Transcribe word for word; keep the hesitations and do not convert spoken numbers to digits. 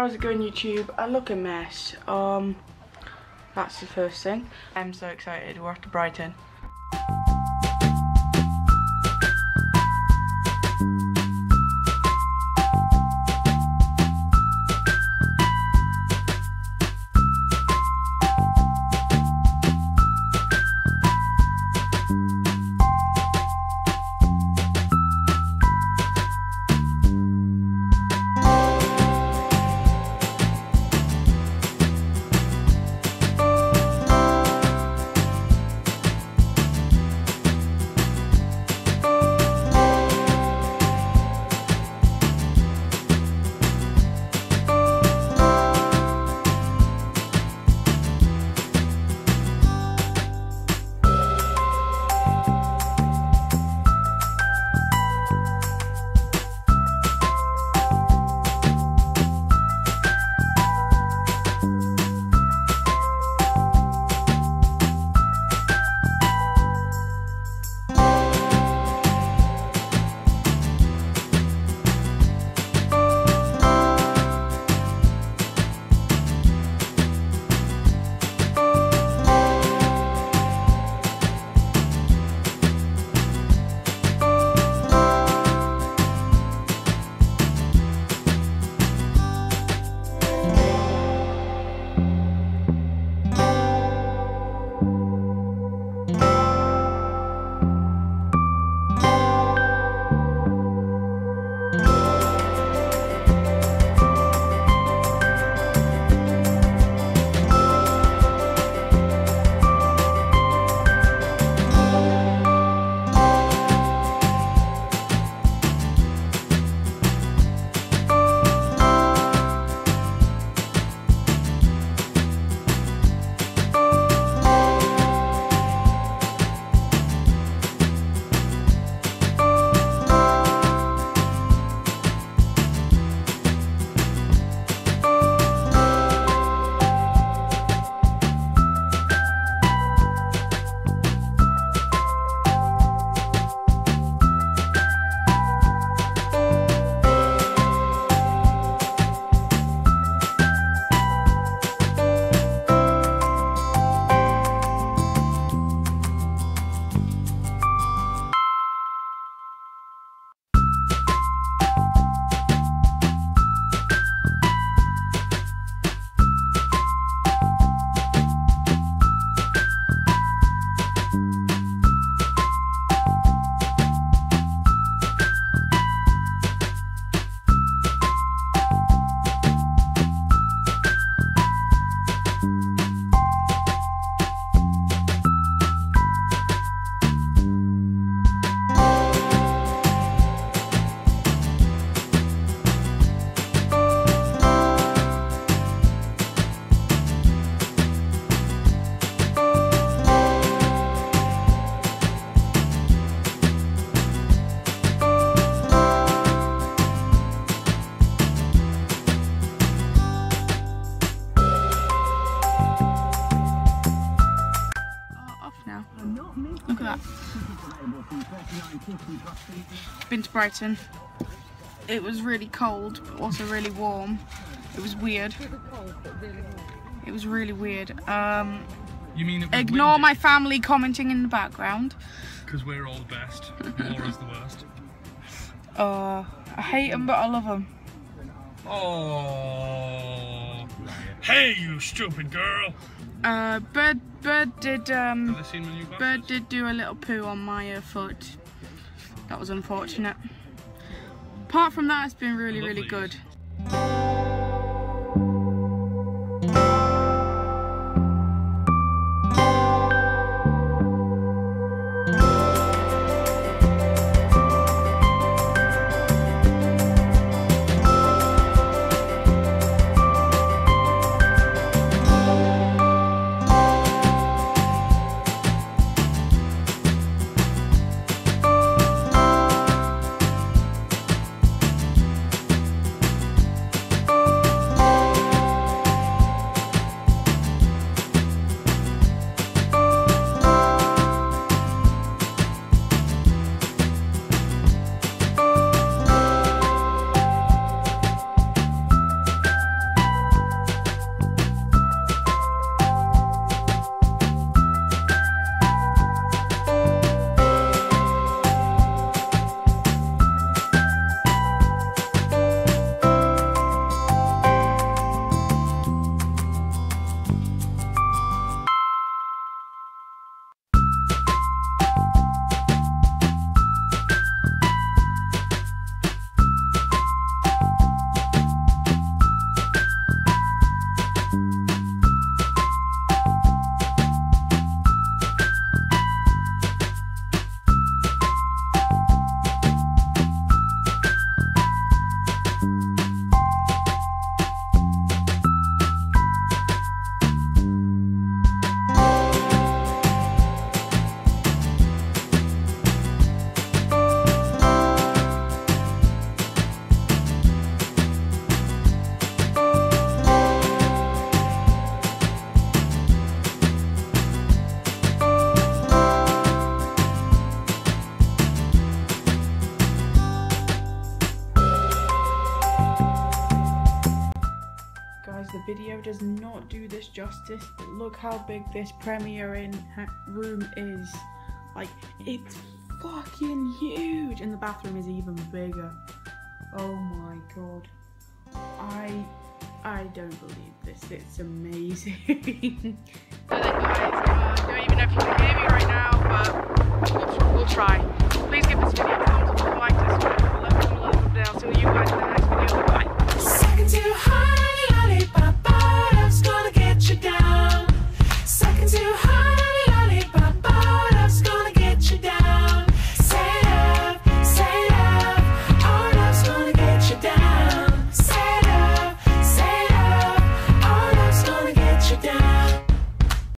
how's it going, YouTube? I look a mess. Um, that's the first thing. I'm so excited. We're off to Brighton. Look at that. Been to Brighton. It was really cold, but also really warm. It was weird. It was really weird. Um, you mean it was ignore windy? my family commenting in the background. Because we're all the best. Laura's the worst. Uh, I hate them, but I love them. Oh. Hey, you stupid girl. Uh, Bird, Bird did, um, Have they seen my new glasses? Bird did do a little poo on my uh, foot. That was unfortunate. Apart from that, it's been really, really good. does not do this justice, but look how big this Premier Inn room is. Like, it's fucking huge, and the bathroom is even bigger. Oh my god. I I don't believe this. It's amazing.